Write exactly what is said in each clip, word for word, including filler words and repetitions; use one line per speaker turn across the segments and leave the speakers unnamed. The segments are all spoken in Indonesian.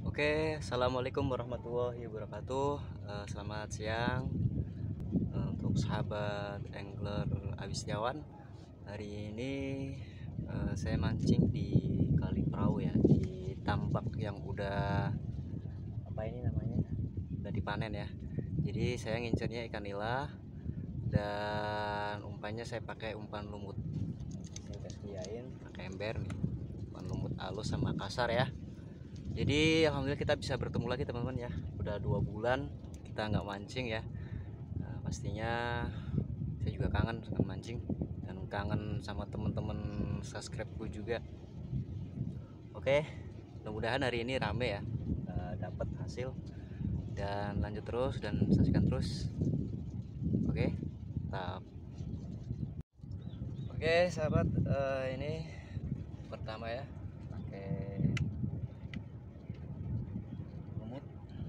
Oke, assalamualaikum warahmatullahi wabarakatuh. Eh, selamat siang eh, untuk sahabat angler Abis Setiawan. Hari ini eh, saya mancing di kali perahu ya, di tambak yang udah apa ini namanya, udah dipanen ya. Jadi saya ngincernya ikan nila dan umpannya saya pakai umpan lumut. Saya udah sediain pakai ember nih, umpan lumut halus sama kasar ya. Jadi alhamdulillah kita bisa bertemu lagi teman-teman ya. Udah dua bulan kita nggak mancing ya. Nah, pastinya saya juga kangen sama mancing dan kangen sama teman-teman subscribe-ku juga. Oke, mudah-mudahan hari ini rame ya, dapat hasil dan lanjut terus dan saksikan terus. Oke, tetap. Oke sahabat, uh, ini pertama ya, pakai lumut.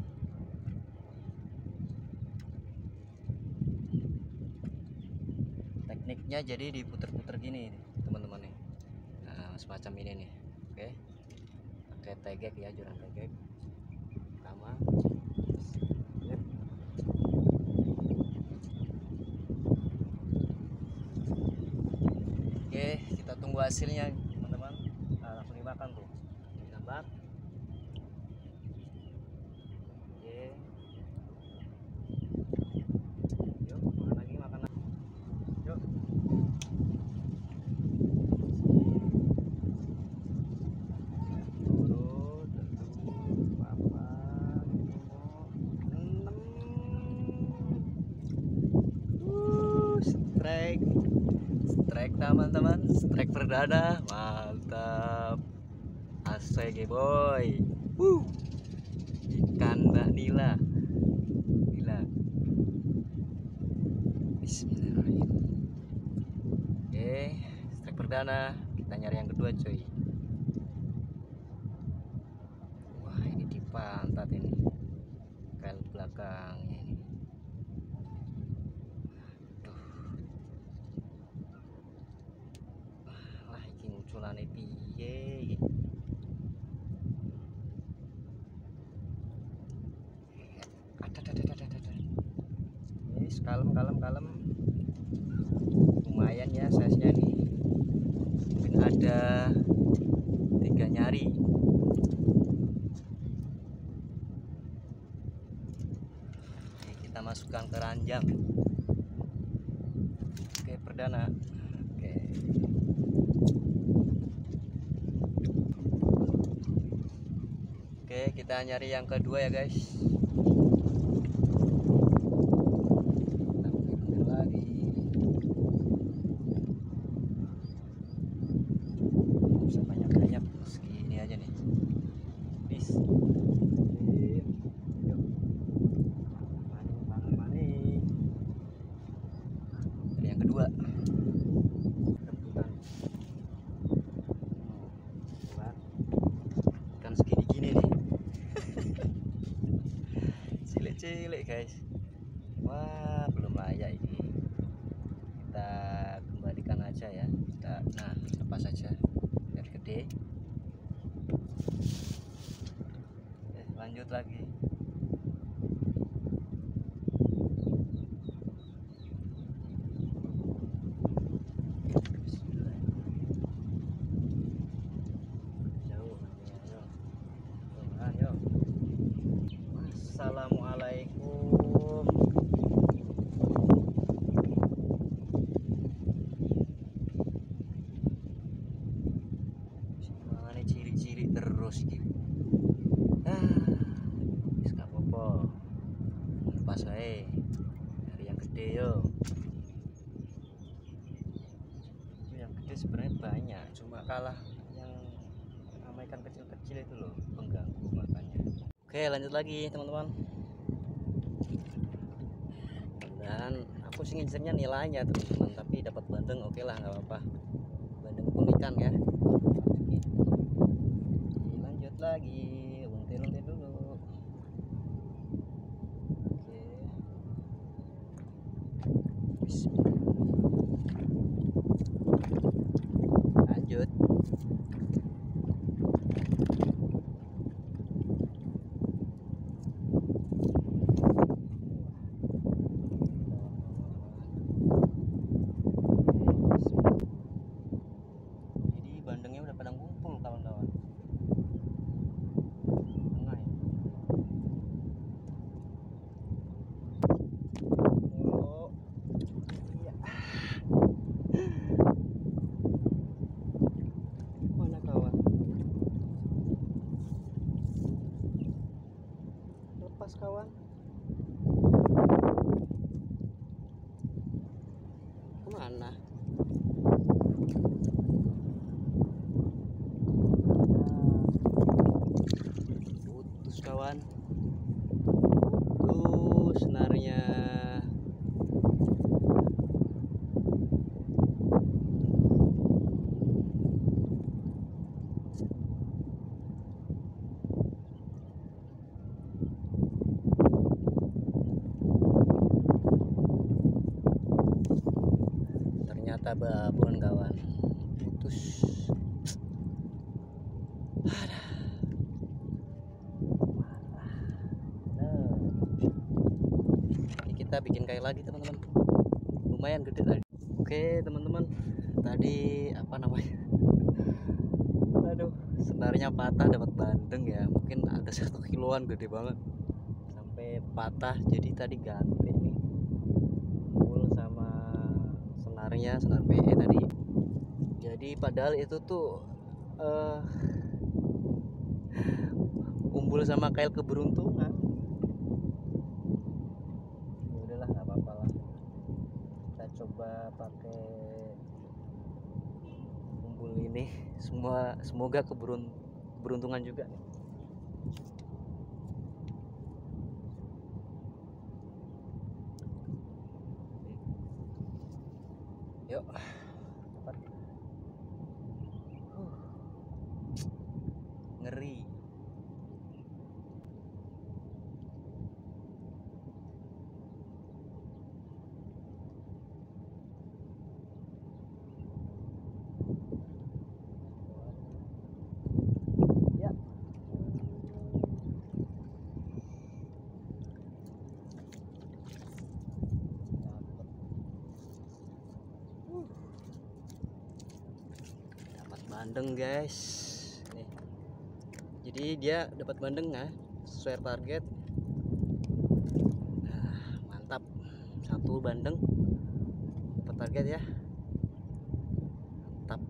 Tekniknya jadi diputer-puter gini teman-teman nih, nah, semacam ini nih. Oke, pakai tegek ya, jurang tegek pertama. Oke, kita tunggu hasilnya teman-teman. Nah, langsung dimakan tuh, ditambah. Oke, yuk makan lagi, makan lagi. Yuk. Strike, strike teman-teman, strike perdana, mantap, asik boy. Wuh, ikan Mbak Nila, Nila. Bismillahirrahmanirrahim. Oke, strike perdana, kita nyari yang kedua cuy. Wah ini di pantat ini, kail belakangnya ini. Culane piye iki? Ada ada ada ada ada. Ini kalem kalem kalem. Lumayan ya size-nya nih. Mungkin ada tiga nyari. Oke, kita masukkan ke ranjang. Oke, perdana. Oke. Oke, kita nyari yang kedua ya guys. Lagi. Bisa banyak-banyak segini aja nih. Bis. Maning, maning, maning. Ini yang kedua. Ikan segini-gini nih. Cilik guys. Wah belum layak ini, kita kembalikan aja ya. Kita, nah lepas saja biar gede. Oke, lanjut lagi. Assalamualaikum. Mana ciri-ciri terus gitu. Ah, wis gak apa-apa. Lepas wae. Dari yang gede yo. Yang gede sebenarnya banyak, cuma kalah yang sama ikan kecil-kecil itu loh, pengganggu makanya. Oke, lanjut lagi teman-teman. Dan aku sih ngincernya nilainya teman-teman, tapi dapat bandeng oke lah, nggak apa-apa. Bandeng pun ikan ya. Lanjut lagi, untir-untir dulu. Oke. Bismillah. Lanjut. kawan. Kemana? Putus kawan. Putus senarnya. Ternyata babon kawan, putus. Aduh. Nah, ini kita bikin kayak lagi teman-teman, lumayan gede tadi. Oke teman-teman, tadi apa namanya, aduh, senarnya patah, dapat bandeng ya, mungkin ada satu kiloan, gede banget sampai patah. Jadi tadi ganti nih full sama senarnya, senar P E tadi. Jadi padahal itu tuh uh, umbul sama kail keberuntungan. Ya udahlah, nggak apa-apa lah, kita coba pakai umbul ini. Semua semoga keberun keberuntungan juga nih. Yuk, dapat. Huh. Ngeri. Ya. Uh. Dapat bandeng guys. Nih. Jadi dia dapat bandeng ya, sesuai target. Nah, mantap. Satu bandeng dapat target ya. Mantap.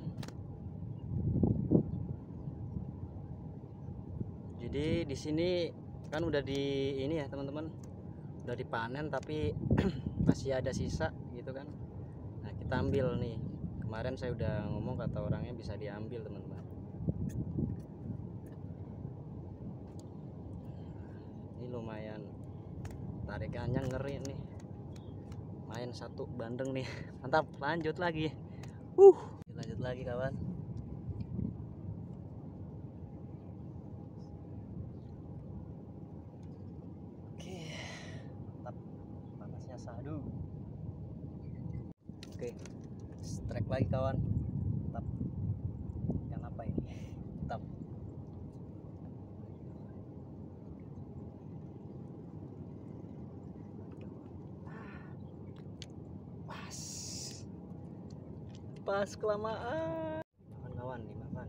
Jadi di sini kan udah di ini ya teman-teman, udah dipanen tapi masih ada sisa gitu kan. Nah, kita ambil nih. Kemarin saya udah ngomong kata orangnya bisa diambil teman-teman. Ini lumayan, tarikannya ngeri nih, main satu bandeng nih. Mantap, lanjut lagi. Uh lanjut lagi kawan. Oke, mantap, panasnya sadu. Oke, strike lagi kawan. Mantap. Yang apa ini? Mantap. Pas kelamaan. Makan kawan, dimakan.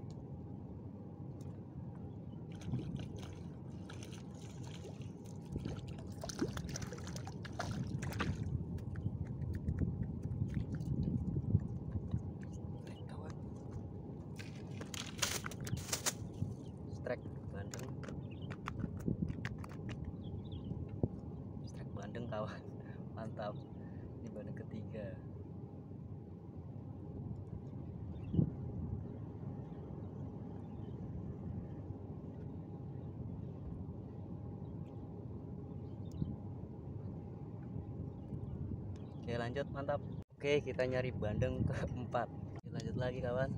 Kawan. Strike bandeng. Strike bandeng kawan. Mantap. Ini bandeng ketiga. Oke lanjut, mantap. Oke, kita nyari bandeng keempat. Oke, lanjut lagi kawan.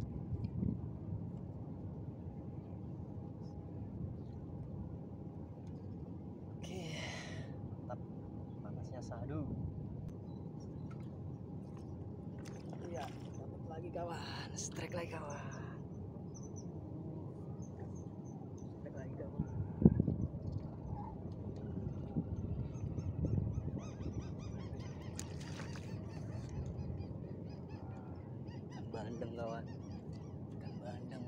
Oke, mantap, panasnya sadu. Iya, dapat lagi kawan. Strike lagi kawan. Strike lagi kawan. Bandeng kawan, ikan bandeng.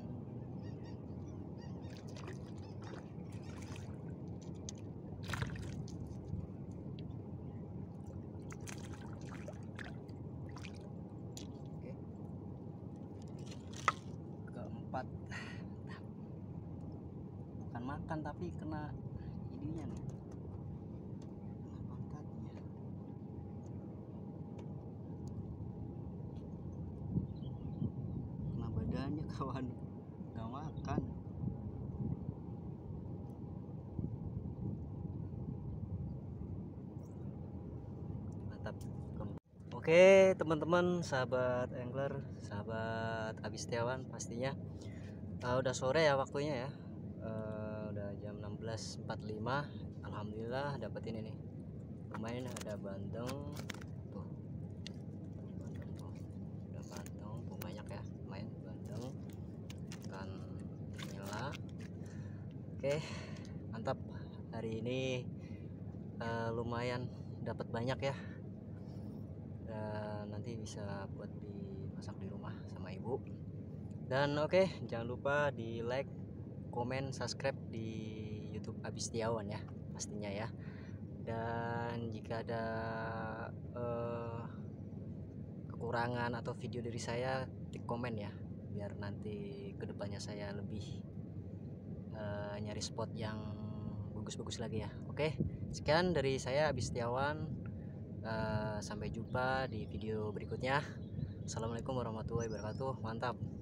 Oke, keempat. Bukan makan tapi kena ininya nih, kena pantatnya, kena badannya kawan, nggak makan. Mantap. Oke teman-teman, sahabat angler, sahabat Abi Setiawan, pastinya uh, udah sore ya waktunya ya, uh, udah jam enam belas empat puluh lima. Alhamdulillah dapat ini nih, lumayan ada bandeng tuh, bandeng tuh, ada bandeng tuh banyak ya, lumayan bandeng, ikan nila. Oke mantap, hari ini uh, lumayan dapat banyak ya, dan nanti bisa buat dimasak di rumah sama ibu. Dan oke okay, jangan lupa di like, komen, subscribe di YouTube Abi Setiawan ya pastinya ya. Dan jika ada uh, kekurangan atau video dari saya, di komen ya, biar nanti kedepannya saya lebih uh, nyari spot yang bagus-bagus lagi ya. Oke okay? Sekian dari saya Abi Setiawan. Uh, sampai jumpa di video berikutnya. Assalamualaikum warahmatullahi wabarakatuh. Mantap.